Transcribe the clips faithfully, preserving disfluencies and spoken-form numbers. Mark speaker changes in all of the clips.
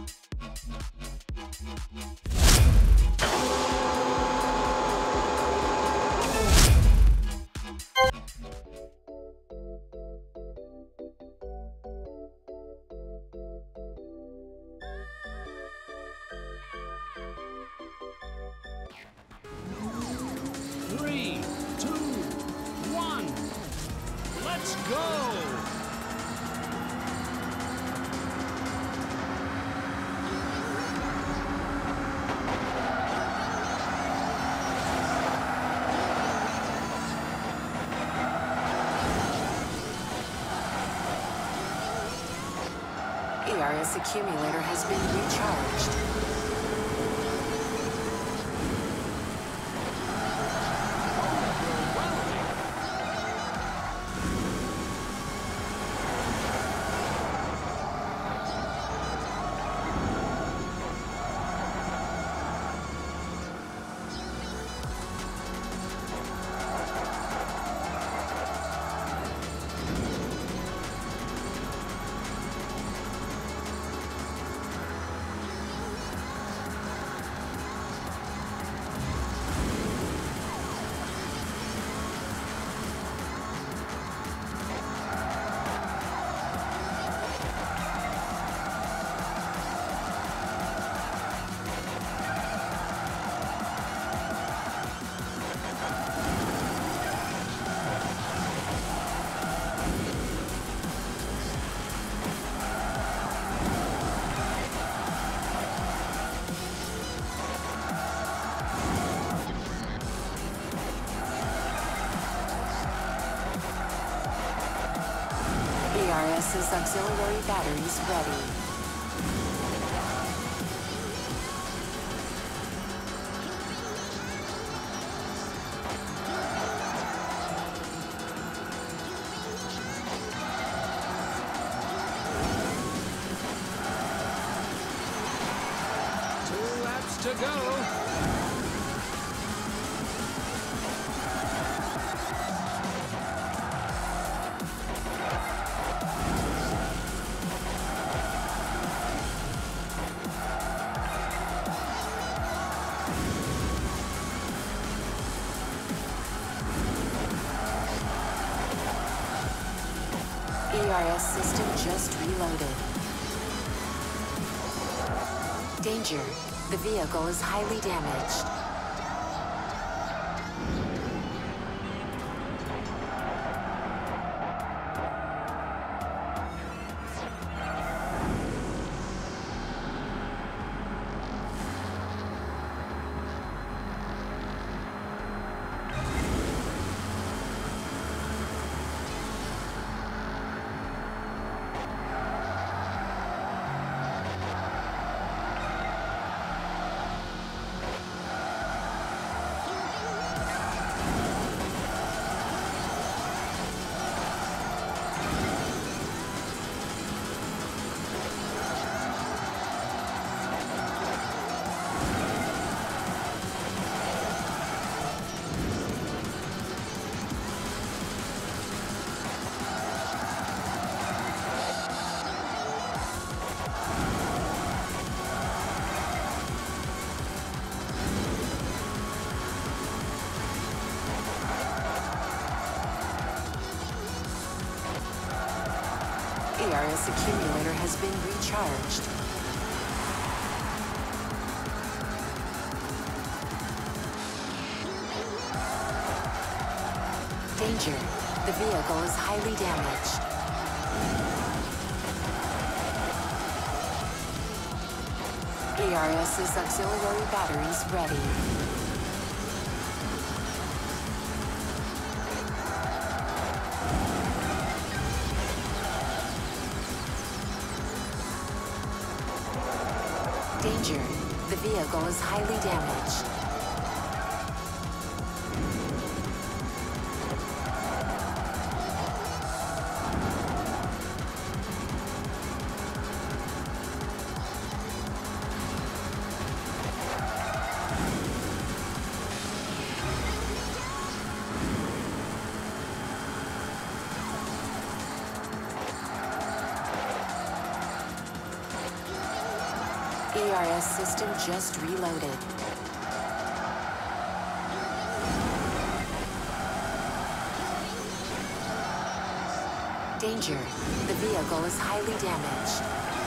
Speaker 1: Three, two, one, let's go!
Speaker 2: E R S accumulator has been recharged. ERS's auxiliary batteries ready.
Speaker 1: Two laps to go.
Speaker 2: E R S system just reloaded. Danger. The vehicle is highly damaged. E R S accumulator has been recharged. Danger. The vehicle is highly damaged. ERS's auxiliary batteries ready. Danger. The vehicle is highly damaged. E R S system just reloaded. Danger. The vehicle is highly damaged.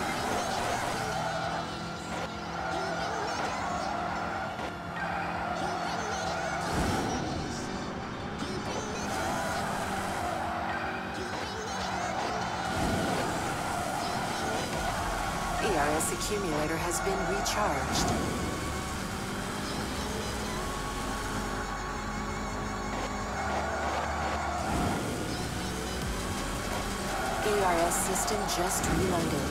Speaker 2: E R S accumulator has been recharged. E R S system just reloaded.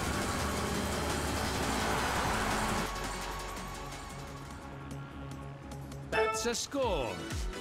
Speaker 1: That's a score.